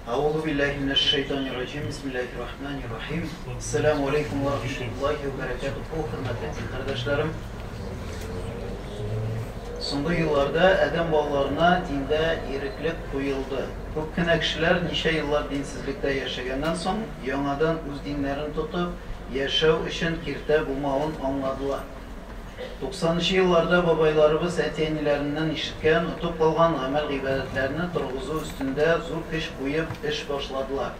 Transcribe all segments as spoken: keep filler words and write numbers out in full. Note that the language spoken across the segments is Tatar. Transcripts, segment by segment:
Аузу биллахи минаш шайтанир раджим. Бисмиллахир рахманир рахим. Ассаламу алейкум ва рахматуллахи ва баракатуху. Хөрмәтле кардәшләрем. Соңгы елларда адәм балаларына диндә иреклек куелды. Күп кенә кешеләр ничә еллар динсезлектә яшәгәннән соң яңадан үз диннәрен тотып, яшәү өчен киртә булмавын аңладылар. туксанынчы елларда бабайларыбыз әти-әниләреннән ишеткән, утып калган гамәл гыйбадәтләрне торгызу өстендә зур көч куеп эш башладылар.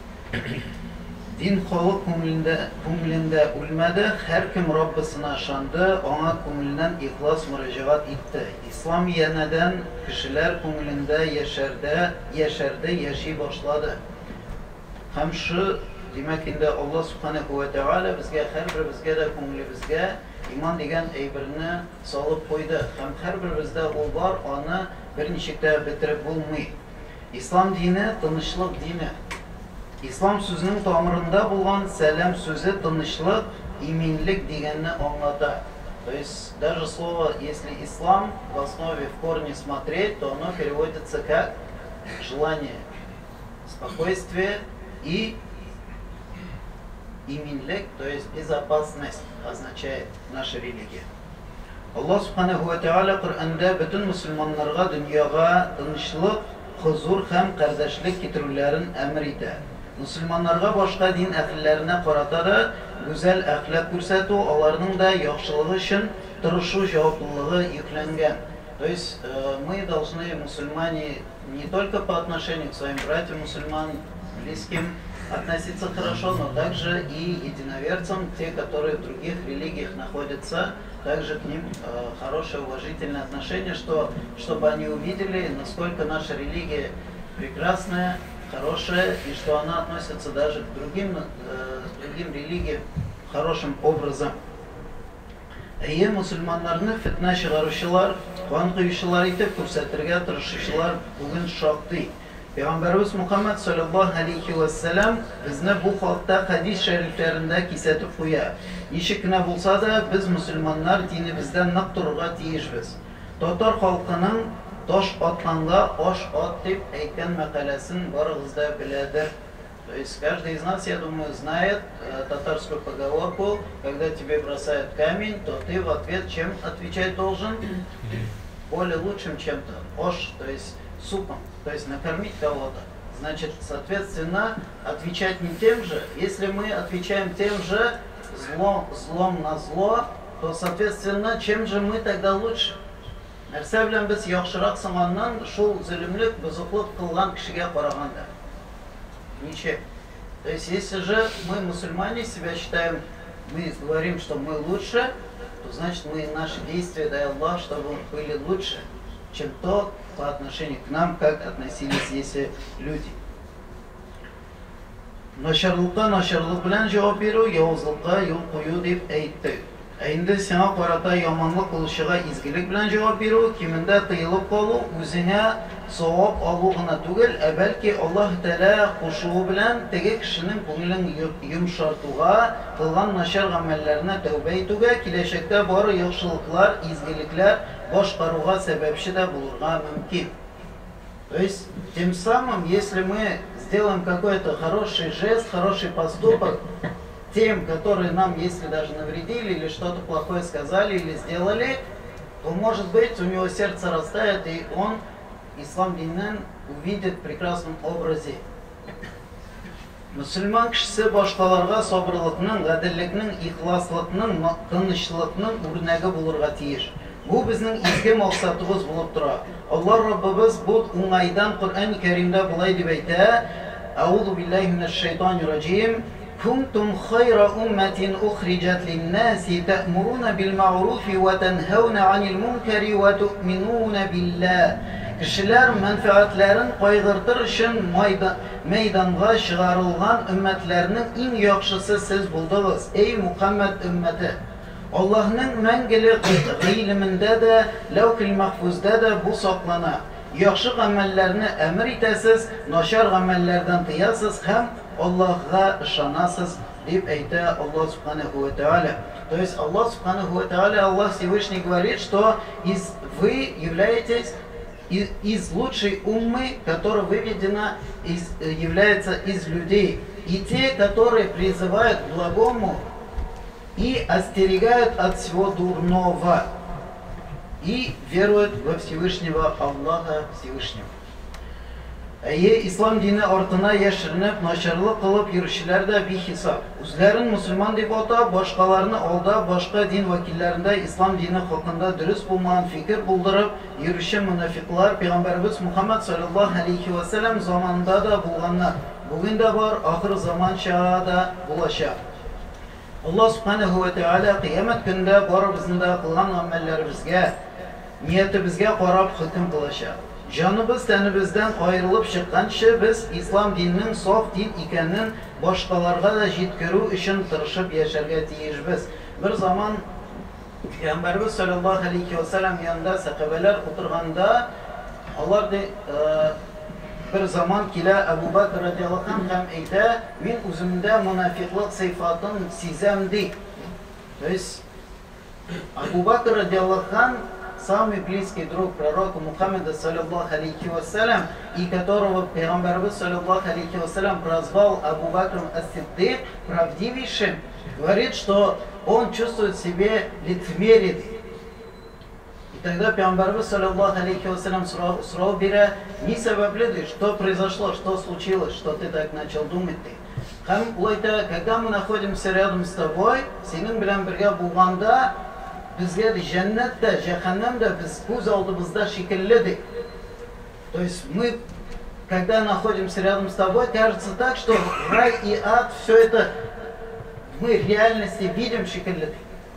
Дин халык күңелендә, күңелендә үлмәде, һәркем Раббысына ышанды, аңа күңеленнән ихлас мөрәҗәгать итте. Ислам янәдән кешеләр күңелендә яшәрдә, яшәрде, яши башлады. Һәм шу, димәк инде Аллаһ Субханаһу ва Тәгалә безгә һәрберебезгә дә күңелебезгә иман дигән әйберне салып куйды. Һәм һәрберебездә ул бар, аны берничек тә бетереп булмый. Ислам дине тынычлык дине. Ислам сүзенең тамырында булган сәлам сүзе тынычлык, иминлек дигәнне аңлата. То есть даже слово, если ислам в основе в корне смотреть, то оно переводится как желание, спокойствие и иминлек, то есть безопасность означает наша религия. Аллах Субханаху ва Тәгалә Коръәндә бөтен мөселманнарга дөньяга тынычлык, хузур һәм кардәшлек китерүләрен әмер итә. Мөселманнарга башка дин әһелләренә карата да гүзәл әхлак күрсәтү, аларның да яхшылыгы өчен тырышу җаваплылыгы йөкләнгән. То есть э, мы должны, мусульмане, не только по отношению к своим братьям мусульман, близким, относиться хорошо, но также и единоверцам, те, которые в других религиях находятся, также к ним э, хорошее, уважительное отношение, что, чтобы они увидели, насколько наша религия прекрасная, хорошая, и что она относится даже к другим, э, другим религиям хорошим образом. Әйе, мусульманнарны фитна чыгаручылар, кан куючылар итеп күрсәтергә тырышучылар бүген шактый. Пәйгамбәрбез Мухаммад саллаллаһу алейхи ва саллям безне бу хакта хадис шәрифләрендә кисәтеп куя. Ничек кенә булса да, без мусульманнар динебездән нык торырга тиешбез. Татар халкының таш атланга аш ат дип әйткән мәкаләсен барыгыз да беләдер. То есть каждый из нас, я думаю, знает э, татарскую поговорку: когда тебе бросают камень, то ты в ответ чем отвечать должен? Более лучшим чем-то. Ош, то есть супом, то есть накормить кого-то. Значит, соответственно, отвечать не тем же. Если мы отвечаем тем же, злом, злом на зло, то, соответственно, чем же мы тогда лучше? Нәрсә белән без яхшырак сыңганнан шул зөлемлек, бозыклык кылган кешегә караганда? Ничек. То есть, если же мы, мусульмане, себя считаем, мы говорим, что мы лучше, то значит мы наши действия, дай Аллах, чтобы были лучше, чем то по отношению к нам, как относились эти люди. Нашарлыкка нашарлык белән җавап бирү, явызлыкка юл кую дип әйтте. Инде сиңа карата яманлык кылучыга изгелек белән җавап бирү, кимендә тыелып калу, үзеңә савап алу гына түгел, ә бәлки Аллаһ Тәгалә кушуы белән теге кешенең күңелен йомшартуга, кылган начар гамәлләренә тәүбә итүгә, киләчәктә бары яхшылыклар, изгелекләр башкаруга сәбәпче дә булырга мөмкин. То есть, тем самым, если мы сделаем какой-то хороший жест, хороший поступок тем, которые нам, если даже навредили или что-то плохое сказали или сделали, то, может быть, у него сердце растает, и он ислам динен увидит в прекрасном образе. Мусульман кешесе башкаларга сабырлыкның, гаделлекнең, ихласлыкның, тынычлыкның үрнәге булырга тиеш. Бу безнең изге максатыбыз булып тора. Аллаһ Раббыбыз бу уңайдан Коръән Кәримдә булай дип әйтә: Аузу биллаһи минаш шайтанир раҗим. كنتم خير أمة أخرجت للناس تأمرون بالمعروف وتنهون عن المنكر وتؤمنون بالله. Кешеләр мәнфәгатьләрен кайгыртыр өчен мәйданга чыгарылган өммәтләрнең иң яхшысы сез булдыгыз, эй Мухаммад өммәте. Аллаһның мәңгелек гыйлемендә дә, ләүхил махфуздә дә бу саклана. Яхшы гамәлләрне әмер итәсез, начар гамәлләрдән тыясыз һәм Аллаһка ышанасыз дип әйтә Аллаһ Субханаху ва Тәгалә. То есть Аллаһ Субханаху ва Тәгалә, Аллаһ Всевышний говорит, что из, вы являетесь из лучшей уммы, которая выведена, из, является из людей. И те, которые призывают к благому и остерегают от всего дурного. И веруют во Всевышнего Аллаха Всевышнего. Әйе, ислам дины артына яшеренеп, начарлык кылып йөрүчеләр дә бихисап. Үзләрен мусульман дип атап, башкаларны алда, башка дин вәкилләрендә ислам дине хакында дөрес булмаган фикер булдырып, йөрүче мунафиклар Пәйгамбәрбез Мухаммад саллаллаһу алейхи ва саллям заманында да булганнар. Бүген дә бар, ахыр заман чагында булачак. Аллаһ субханаһу ва тааля кыямәт көндә барыбызны да кылган гамәлләребезгә, ниятебезгә карап хөкем кылачак. Canımız tenimizden ayrılıp çıkkança biz İslam dininin saf din икәнен başkalarga da җиткерү için tırışıp yaşarga tiyişбез. Bir zaman Peygamberimiz sallallahu aleyhi ve sellem yanında sahabeler oturganda onlar da e, bir zaman kile Ebu Bakr radıyallahu anh hem eyde min üzümde münafiklik sıfatın sizemdi. Biz Ebu Bakr radıyallahu anh самый близкий друг пророка Мухаммада саллаллаху алейхи вассалям, и которого Пейгамбер саллаллаху алейхи вассалям прозвал Абу Бакром ас-Сиддик, правдивейшим, говорит, что он чувствует себе лицемерие. И тогда Пейгамбер саллаллаху алейхи вассалям сұрау бере, не себепледи, что произошло, что случилось, что ты так начал думать. Хам улайта, когда мы находимся рядом с тобой, сенің белән бергә булганда, bizge de cennet de, cehennem de biz göz aldığımızda şekilledik. То есть мы, когда находимся рядом с тобой, кажется так, что рай и ад, все это мы в реальности видим шекилледик.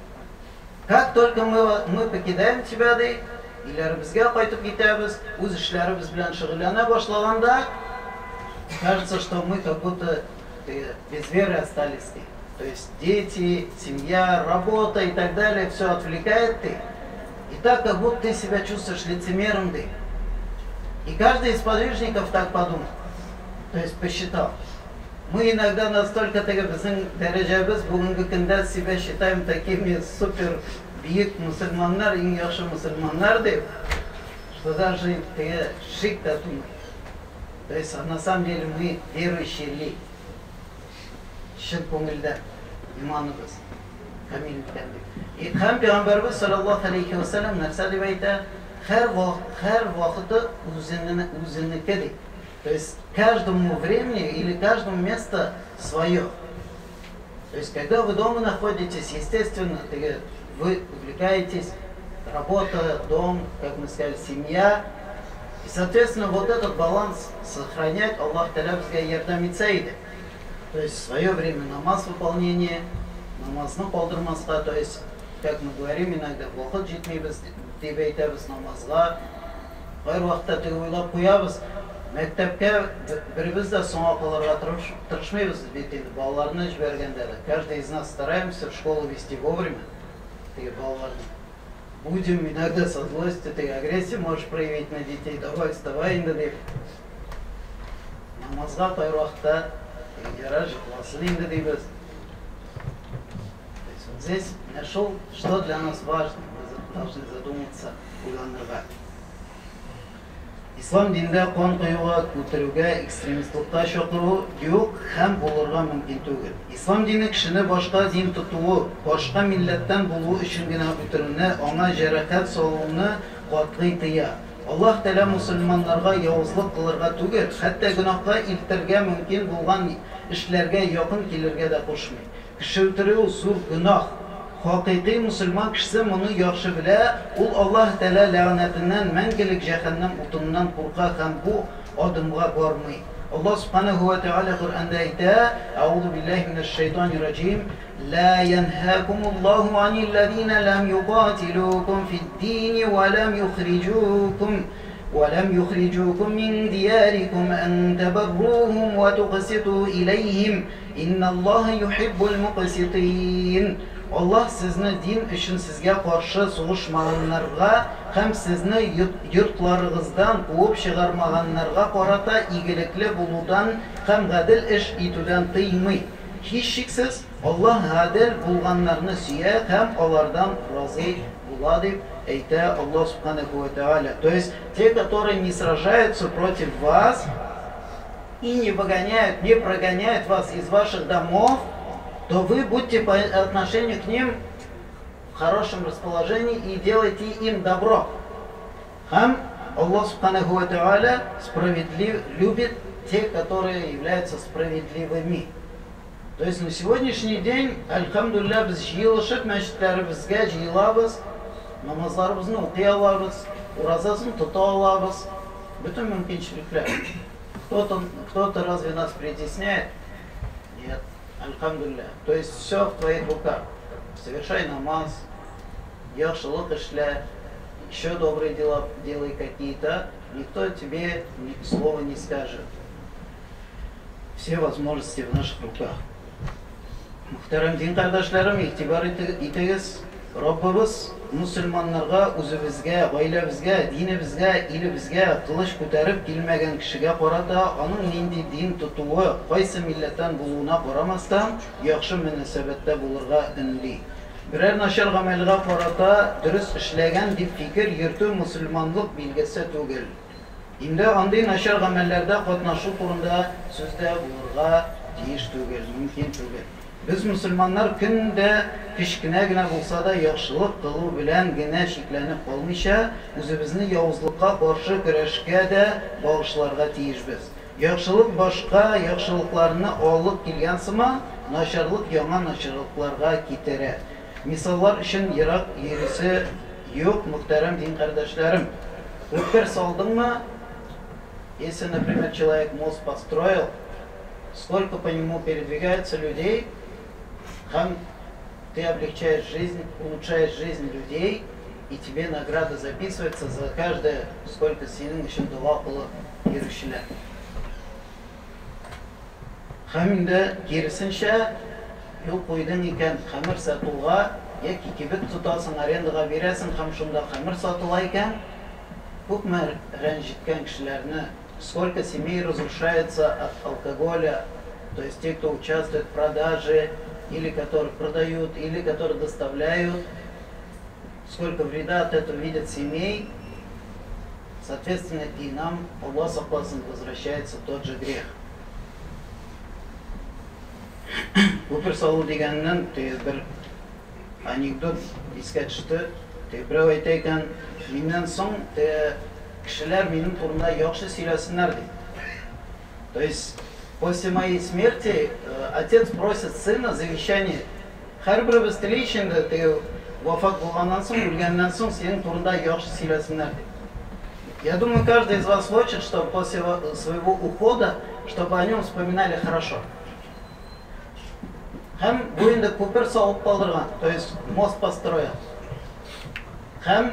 Как только мы, мы покидаем тебя, да, или bizge кайтып китәбез, үз эшләребез белән шөгыльләнә башлаганда, кажется, что мы как будто без веры остались. То есть дети, семья, работа и так далее, все отвлекает ты. И так, как будто ты себя чувствуешь лицемером ты. И каждый из подвижников так подумал. То есть посчитал. Мы иногда настолько дәрәҗәбез бүгенге көндә себя считаем такими супер бийек мусульманнар, иң яхшы мусульманнар дип, что даже шик та тумый. То есть на самом деле мы верующие ли. Шын көңілді иманыбыз, камил икәнлек. И һәм Пәйгамбәрбез саллаллаху алейхи ва саллям нәрсә дип әйтә? Һәр вакыты үзенеке ди. То есть каждому времени или каждому место свое. То есть когда вы дома находитесь, естественно, вы увлекаетесь, работа, дом, как мы сказали, семья. И соответственно вот этот баланс сохранять Аллах Тәала безгә ярдәм итсә иде. То есть в свое время намаз выполнение, намазны калдырмаска, то есть, как мы говорим иногда, вакыт җитмәйбез дип әйтәбез намазга, һәр вакытта теге уйлап куябыз, мәктәпкә беребез дә соңга калырга тырышмыйбыз бит инде, балаларны җибәргәндә дә. Каждый из нас стараемся в школу вести вовремя, теге балаларны. Будем иногда со злостью, теге агрессию можешь проявить на детей, давай вставай инде дип. Намазга һәр вакытта здесь нашел, что для нас важно, мы должны задуматься о данном. Ислам динде кан коюга, күтәрүгә, экстремистлыкка чакыру юк һәм булырга мөмкин түгел. Ислам дине кешене башка дин тотуы, башка милләттән булу өчен генә үтерүне, аңа җәрәхәт салуны катгый тыя. Аллаһ Тәала мусульманнарга явызлык кылырга түгел, хәтта гөнаһка илтергә мөмкин булган эшләргә якын килергә дә кушмый. Кеше үтерү зур гөнаһ. Хакыйкый мусульман кеше моны яхшы белә, ул Аллаһ Тәала ләгънәтеннән, мәңгелек җәһәннәм утыннан курка һәм бу адымга бармый. Аллаһ субханаһу ва тааля Куръанда әйтә: "Аузу биллаһи минаш шайтанир раҗим. لا ينهاكم الله عن الذين لم يقاتلوكم في الدين ولم يخرجوكم ولم يخرجوكم من دياركم أن تبروهم وتقسطوا إليهم إن الله يحب المقسطين." Allah sizni din üçün sizga qarşı suğuşmaganlarga һәм sizni yurtlarыгыздан куып чыгармаганнарга карата игелекле булудан һәм гадел эш итүдән тыймый. Hiç şüphesiz Allah adil bulganlarını süyer hem onlardan razı bular deyip эйта Аллах Субханаху ва Тааля. То есть те, которые не сражаются против вас и не выгоняют, не прогоняют вас из ваших домов, то вы будьте по отношению к ним в хорошем расположении и делайте им добро. Хам Аллах Субханаху ва Тааля справедлив, любит тех, которые являются справедливыми. То есть на сегодняшний день, альхамдулилля, біз жиылышып, мәчетләребезгә жиылабыз, намазларыбызны укый алабыз, уразасын тота алабыз, bütün мөмкинчелекләр. Кто-то, кто-то разве нас притесняет? Нет. Альхамдулилля. То есть все в твоих руках. Совершай намаз, яхшылык эшлә, еще добрые дела делай какие-то, никто тебе ни слова не скажет. Все возможности в наших руках. Muhterem din kardeşlerim, itibar итегез, Rabbimiz musulmonlarga, o'zimizga, oilabizga, dinimizga, ilimizga qilish ko'tarib kelmagan kishiga qarata, uning nindi din tutuvi, qaysi millatdan bo'luvina qaramasdan, yaxshi munosabatda bo'lirga inli. Biror nashar amalga qarata, durust ishlagan deb fikr yurtu musulmonlik belgisi tugil. Endi андый nashar amallarda qatnashuv turida so'zda bo'lirga tegish tugil, mumkin tugil. Biz musulmonlar kunda kichkina gina bo'lsa da yaxshilik qilib bilan gina cheklanib qolmaycha, o'zimizni yovuzlikqa qarshi kurashga da bag'ishlarga tegishmiz. Yaxshilik boshqa yaxshiliklarni olib kelgansima, nasharlik yangi nasharliklarga ketirar. Misollar uchun yiroq yerisi yo'q, muhtaram din qardoshlarım. O'tkir soldingmi? Если, например, человек мост построил, сколько по нему передвигается людей, ты облегчаешь жизнь, улучшаешь жизнь людей, и тебе награда записывается за каждое, сколько сенің үшін дуа қылып ерушілер. Хаминді керісінше, ел қойдың екен қамыр сатуға, яки кебет тұтасың, арендаға бересің, қамшында қамыр сатула екен, көп мәр рәнжіткен кішілеріні, сколько семей разрушается от алкоголя, то есть те, кто участвует в продаже, или которые продают, или которые доставляют, сколько вреда от этого видят семей, соответственно, и нам, Аллах согласен, возвращается тот же грех. Көпір салу дегеннен, бір анекдот еске түсті, біреу айтайқан, менен соң кішілер менің турымда яхшы сөйлесінлер дейді. То есть, после моей смерти э, отец просит сына завещание. Харбрабыз тілейшінде ты вафат болғаннан соң, өлгеннен соң сенің турында яхшы сөйлесінлер дейді. Я думаю, каждый из вас хочет, чтобы после своего ухода, чтобы о нем вспоминали хорошо. Хам бойында көпір салып қалдырған, то есть мост построил. Хам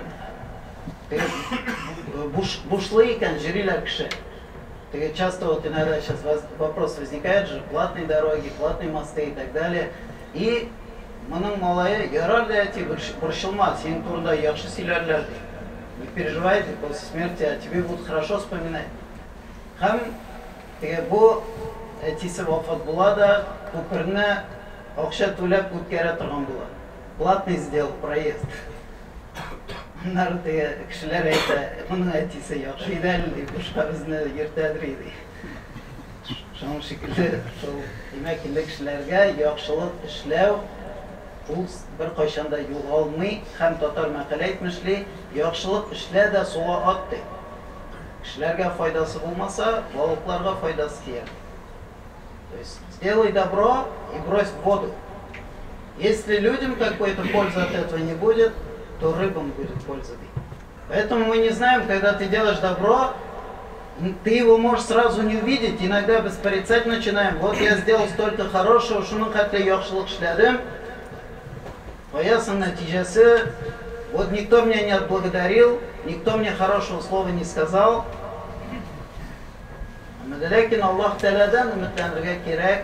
бушлы екен жирилер кіші. Часто вот иногда сейчас вопрос возникает же, платные дороги, платные мосты и так далее. И моның малайы, ярар да әти боршылма, сенің турында яхшы сөйлерлер. Не переживайте, после смерти о тебе будут хорошо вспоминать. Хам бұл әтисі вафат була да, көпірні ақша төлеп өткере тұрған була. Платный сделал проезд. Нарты кішілер әйті, мұның әтесі яқшы идәлі, бұшқа бізні ертәдір еді. Шоң шекілді, демекілі кішілерге яқшылық ішләу, бұл бір қойшанда юғалмай, хәм татар мәқәлі әйтмішлі, яқшылық ішлә дә суға атты. Кішілерге файдасы болмаса, балықларға файдасы тиер. То есть, сделай добро и брось в воду. Если людям какой-то пользы от этого не будет, то рыбам будет польза. Поэтому мы не знаем, когда ты делаешь добро, ты его можешь сразу не увидеть, иногда беспорицать начинаем. Вот я сделал столько хорошего, шуның хәтле яхшылык эшләдем, поясан нәтиҗәсе, вот никто меня не отблагодарил, никто мне хорошего слова не сказал. Ләкин Аллах Тәаләдән өметләнергә кирәк,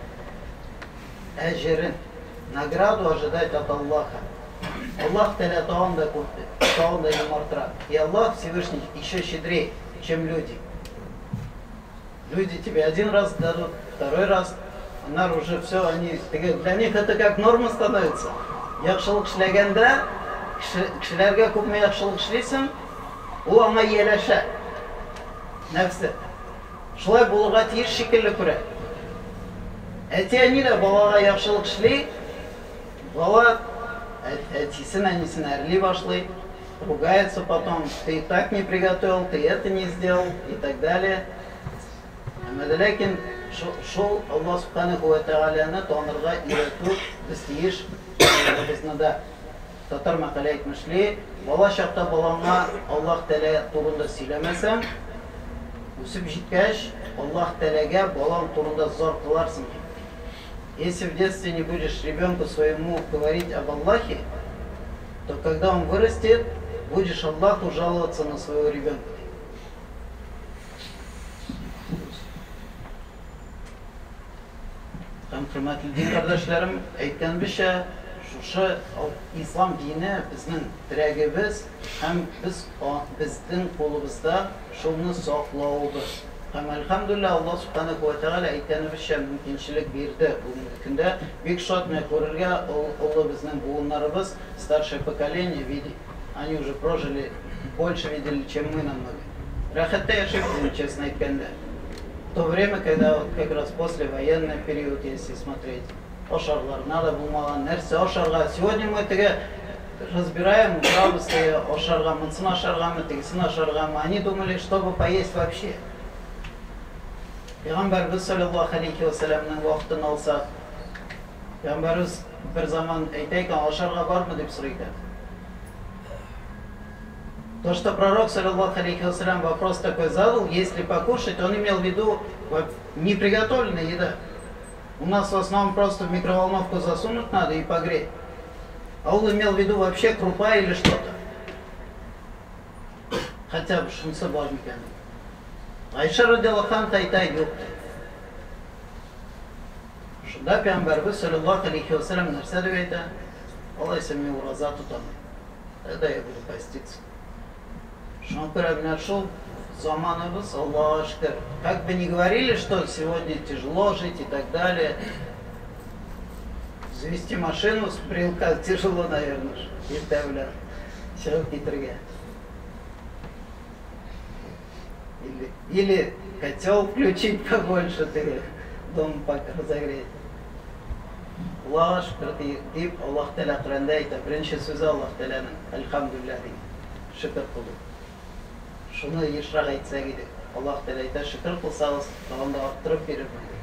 әҗерен, награду ожидать от Аллаха. Аллах Таля Таон да Ямартра. И Аллах Всевышний еще щедрее, чем люди. Люди тебе один раз дадут, второй раз, а уже все, они, для них это как норма становится. Яхшылык эшләгәндә, кешеләргә күпме яхшылык эшлисең, ул аңа ияләшә. Нәфсе. Шулай булырга тиеш шикелле күрә. Әти-әни дә балага яхшылык эшли, бала әтисен, әнисен әрли башлый, ругается потом, ты и так не приготовил, ты это не сделал и так далее. Ләкин шул Аллаһ Субханаху ва Тааляны танырга өйрәтү без тиеш. Безне дә татар мәкалә әйтмешли, бала чакта балаңа Аллаһ Тәгалә турында сөйләмәсәң, үсеп җиткәч, Аллаһ Тәгаләгә балаң турында зар кыларсың. Если в детстве не будешь ребенку своему говорить об Аллахе, то когда он вырастет, будешь Аллаху жаловаться на своего ребенка. Һәм хөрмәтле дин кардәшләрем, әйткәнебезчә, шушы ислам дине безнең терәгебез һәм без безнең кулыбызда шуны саклаубыз. Һәм әлхәмдүлилләһ, Аллаһ Субханаху ва Тааля әйткәнебезчә мөмкинчелек бирде бүгенге көндә. Бик шатны күрергә улы безнең буыннарыбыз, старшее поколение види. Они уже прожили, больше видели, чем мы намного. Рәхәттә яшәп, честно әйткәндә. В то время, когда вот как раз после военный период, если смотреть, ошарлар, надо булмаган нәрсә ошарга. Сегодня мы теге разбираем, правые ошарга, мынсын ошаргамы, тегесен ошаргамы. Они думали, чтобы поесть вообще. Пәйгамбәрбез саллаллаху алейхи ва саллямның вакытын алсак, Пәйгамбәрбез бер заман әйтәйк, ошарга бармы дип сорый икән. То, что пророк, саллаллаху алейхи ва саллям, вопрос такой задал, если покушать, он имел в виду неприготовленная еда. У нас в основном просто в микроволновку засунуть надо и погреть. А он имел в виду вообще крупа или что-то. Хотя бы шунсы бар микән. Айша радиллаһу анха әйтә, юк. Шунда Пәйгамбәрбез саллаллаху алейхи ва саллям нәрсә дип әйтә? Алайса мин ураза тотам. Тогда я буду поститься. Шуңа күрә менә шул заманыбыз, Аллаһка шөкер. Как бы ни говорили, что сегодня тяжело жить и так далее. Завести машину с брелка тяжело, наверное, иртә белән чыгып китергә. Или, или котел включить побольше, ты дом разогреть. Аллаһка шөкер дип, Аллаһ Тәгалә Коръәндә әйтә, беренче сүзе Аллаһ Тәгаләнең әлхәмдүлилләһ дип, шөкер кылу. Шуны ешрак әйтсәк иде. Аллаһ Тәгалә әйтә, шөкер кылсагыз, тагын да арттырып бирер.